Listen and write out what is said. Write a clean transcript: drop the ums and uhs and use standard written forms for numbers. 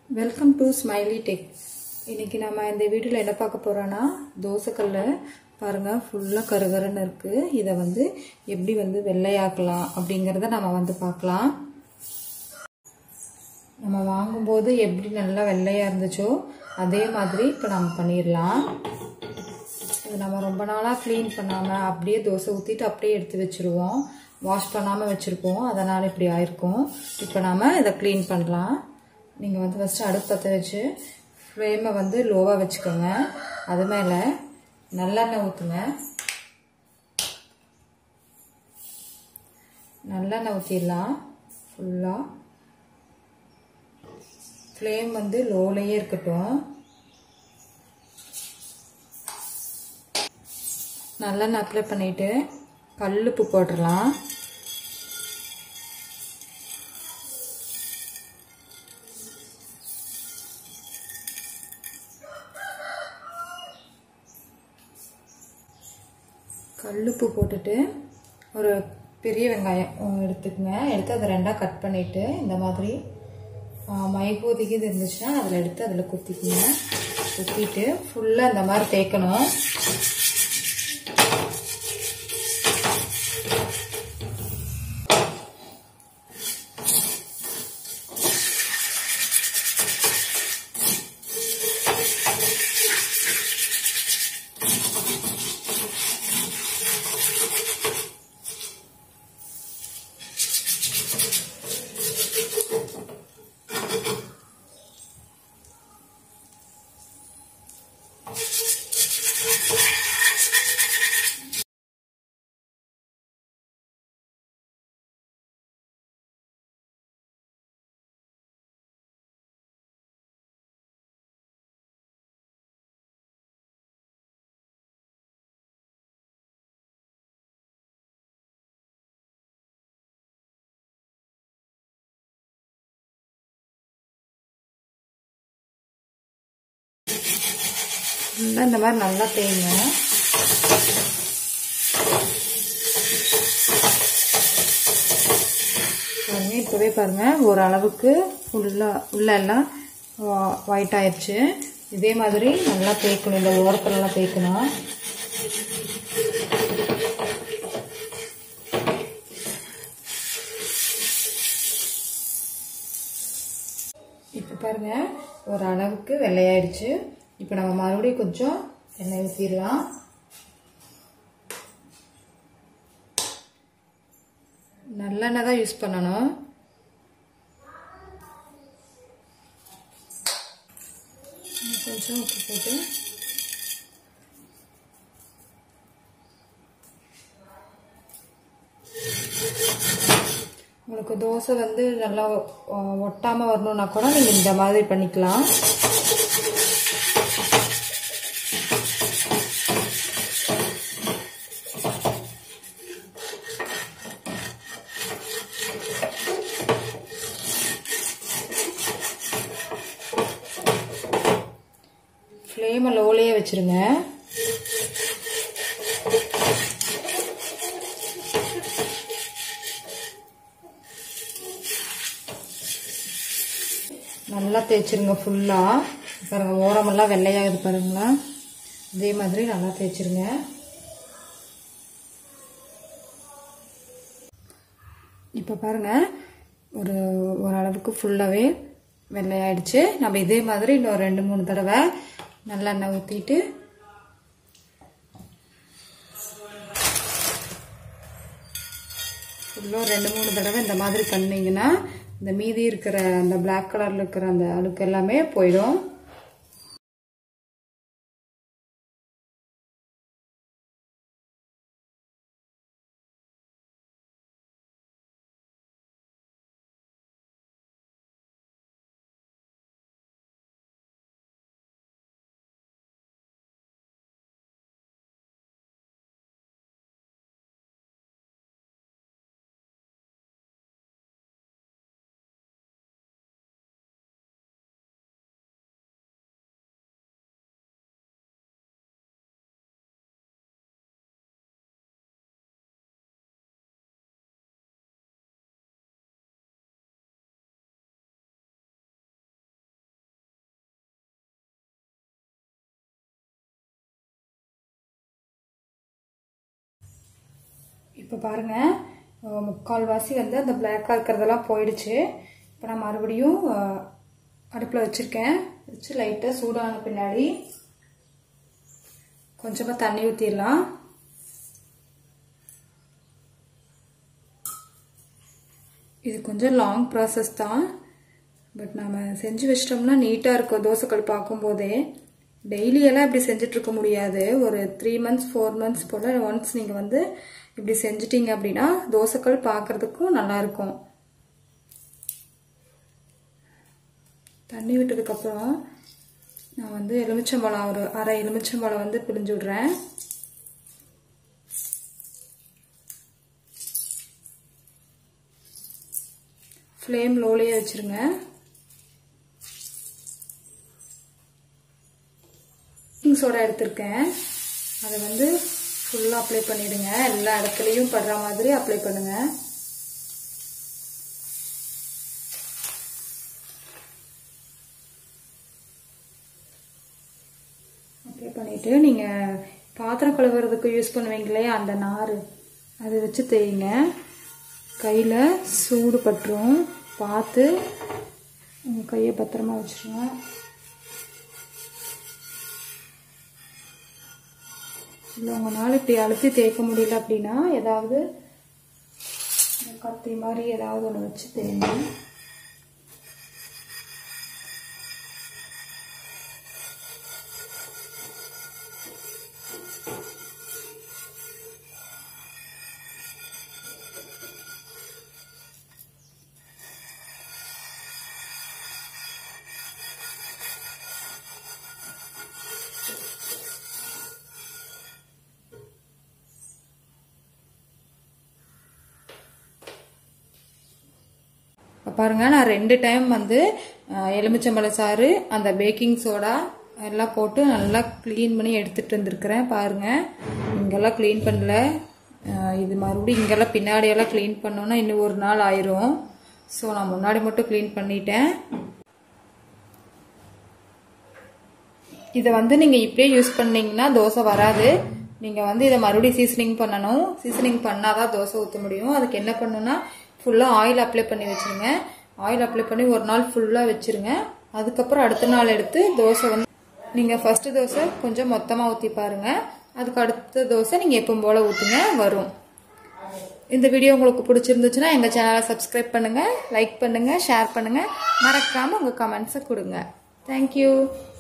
Welcome to smiley tech. இன்னைக்கு நம்ம இந்த வீடியோவில் என்ன பார்க்க போகிறோன்னா, தோசைக்கல்ல பாருங்கள் ஃபுல்லாக கருகருன்னு இருக்குது. இதை எப்படி வெள்ளையாக்கலாம் அப்படிங்கிறத நம்ம பார்க்கலாம். நம்ம வாங்கும்போது எப்படி நல்லா வெள்ளையாக இருந்துச்சோ அதே மாதிரி இப்போ நம்ம பண்ணிடலாம். இது நம்ம ரொம்ப நாளாக க்ளீன் பண்ணாமல் அப்படியே தோசை ஊற்றிட்டு அப்படியே எடுத்து வச்சுருவோம். வாஷ் பண்ணாமல் வச்சுருப்போம், அதனால் இப்படி ஆயிருக்கும். இப்போ நாம் இதை க்ளீன் பண்ணலாம். நீங்கள் ஃபஸ்ட்டு அடுப்பு பற்ற வச்சு ஃப்ளேமை லோவாக வச்சுக்கோங்க. அது மேலே நல்லெண்ணெய் ஊற்றுங்க. நல்லெண்ணெய் ஊற்றிடலாம். ஃபுல்லாக ஃப்ளேம் லோலையே இருக்கட்டும். நல்லெண்ணெய் அப்ளை பண்ணிவிட்டு கல்லுப்பு போட்டுடலாம். கல்லுப்பு போட்டுட்டு ஒரு பெரிய வெங்காயம் எடுத்துக்கங்க. எடுத்து அதை ரெண்டாக கட் பண்ணிவிட்டு இந்த மாதிரி மைகோதிக்கு இது இருந்துச்சுன்னா அதில் எடுத்து அதில் குத்திக்குங்க. குத்திட்டு ஃபுல்லாக இந்த மாதிரி தேய்க்கணும். இந்த மாதிரி நல்லா தேய்ங்க. பாருங்க, இப்போவே பாருங்க ஓரளவுக்கு உள்ள எல்லாம் ஒயிட் ஆயிடுச்சு. இதே மாதிரி நல்லா தேய்க்கணும். இந்த ஓரத்துலலாம் தேய்க்கணும். இப்போ பாருங்க ஓரளவுக்கு வெள்ளையாயிடுச்சு. இப்போ நம்ம மறுபடியும் கொஞ்சம் எண்ணெய் ஊற்றிடலாம். நல்லெண்ணெய் தான் யூஸ் பண்ணணும். கொஞ்சம் உப்பு போட்டு உங்களுக்கு தோசை நல்லா ஒட்டாமல் வரணும்னா கூட நீங்கள் இந்த மாதிரி பண்ணிக்கலாம். ஃப்ளேமை லோலையே வச்சிருங்க. நல்லா தேய்ச்சிருங்க. ஃபுல்லாக பாருங்க ஓரமெல்லாம் வெள்ளையாகுது பாருங்களா. இதே மாதிரி நல்லா தேய்ச்சிருங்க. இப்போ பாருங்க ஓரளவுக்கு ஃபுல்லாகவே வெள்ளையாயிடுச்சு. நம்ம இதே மாதிரி இன்னும் 2-3 தடவை நல்லெண்ணெய் ஊற்றிட்டு ஃபுல்லாக 2-3 தடவை இந்த மாதிரி பண்ணிங்கன்னா இந்த மீதி இருக்கிற அந்த பிளாக் கலரில் இருக்கிற அந்த அழுக்கு எல்லாமே போயிடும். இப்போ பாருங்கள், முக்கால்வாசி வந்து அந்த பிளாக்காக இருக்கிறதெல்லாம் போயிடுச்சு. இப்போ நான் மறுபடியும் அடுப்பில் வச்சுருக்கேன். வச்சு லைட்டாக சூடான பின்னாடி கொஞ்சமாக தண்ணி ஊற்றிடலாம். இது கொஞ்சம் லாங் ப்ராசஸ் தான், பட் நம்ம செஞ்சு வச்சிட்டோம்னா நீட்டாக இருக்கும். தோசைக்கல் பார்க்கும்போதே டெய்லியெல்லாம் இப்படி செஞ்சிட்ருக்க முடியாது. ஒரு 3 months 4 months போல் ஒன்ஸ் நீங்கள் வந்து இப்படி செஞ்சிட்டிங்க அப்படின்னா தோசைக்கல் பார்க்குறதுக்கும் நல்லாயிருக்கும். தண்ணி விட்டதுக்கப்புறம் நான் வந்து எலுமிச்சம்பழம், ஒரு அரை எலுமிச்சம்பழம் வந்து பிழிஞ்சு விட்றேன். ஃப்ளேம் லோலேயே வச்சுருங்க. பேக்கிங் சோடா எடுத்திருக்கேன், அதை வந்து ஃபுல்லாக அப்ளை பண்ணிவிடுங்க. எல்லா இடத்துலையும் படுற மாதிரி அப்ளை பண்ணுங்கள். அப்ளை பண்ணிவிட்டு நீங்கள் பாத்திரம் கழுவுறதுக்கு யூஸ் பண்ணுவீங்களே அந்த நார், அதை வச்சு தேய்ங்க. கையில் சூடு பட்டுரும், பார்த்து உங்கள் கையை பத்திரமா வச்சுருங்க. இல்லை உங்களால் இப்படி அழுத்தி தேய்க்க முடியல அப்படின்னா ஏதாவது கத்தி மாதிரி ஏதாவது ஒன்று வச்சு தேய்ங்க. பாருங்க, நான் 2 டைம் வந்து எலுமிச்சம்பழ சாறு, அந்த பேக்கிங் சோடா எல்லாம் போட்டு நல்லா க்ளீன் பண்ணி எடுத்துகிட்டு வந்துருக்கிறேன். பாருங்கள், இங்கெல்லாம் க்ளீன் பண்ணல. இது மறுபடியும் இங்கெல்லாம் பின்னாடியெல்லாம் க்ளீன் பண்ணோன்னா இன்னும் ஒரு நாள் ஆயிரும். ஸோ நான் முன்னாடி மட்டும் க்ளீன் பண்ணிட்டேன். இதை வந்து நீங்கள் இப்படியே யூஸ் பண்ணிங்கன்னா தோசை வராது. நீங்கள் வந்து இதை மறுபடியும் சீசனிங் பண்ணணும். சீசனிங் பண்ணால் தான் தோசை ஊற்ற முடியும். அதுக்கு என்ன பண்ணணும்னா ஃபுல்லாக ஆயில் அப்ளை பண்ணி வச்சுருங்க. ஆயில் அப்ளை பண்ணி ஒரு நாள் ஃபுல்லாக வச்சுருங்க. அதுக்கப்புறம் அடுத்த நாள் எடுத்து தோசை வந்து நீங்கள் ஃபஸ்ட்டு தோசை கொஞ்சம் மொத்தமாக ஊற்றி பாருங்கள். அதுக்கு அடுத்த தோசை நீங்கள் எப்பவும் போல் ஊற்றுங்க, வரும். இந்த வீடியோ உங்களுக்கு பிடிச்சிருந்துச்சுன்னா எங்கள் சேனலை சப்ஸ்கிரைப் பண்ணுங்கள், லைக் பண்ணுங்கள், ஷேர் பண்ணுங்கள். மறக்காமல் உங்கள் கமெண்ட்ஸை கொடுங்க. தேங்க்யூ.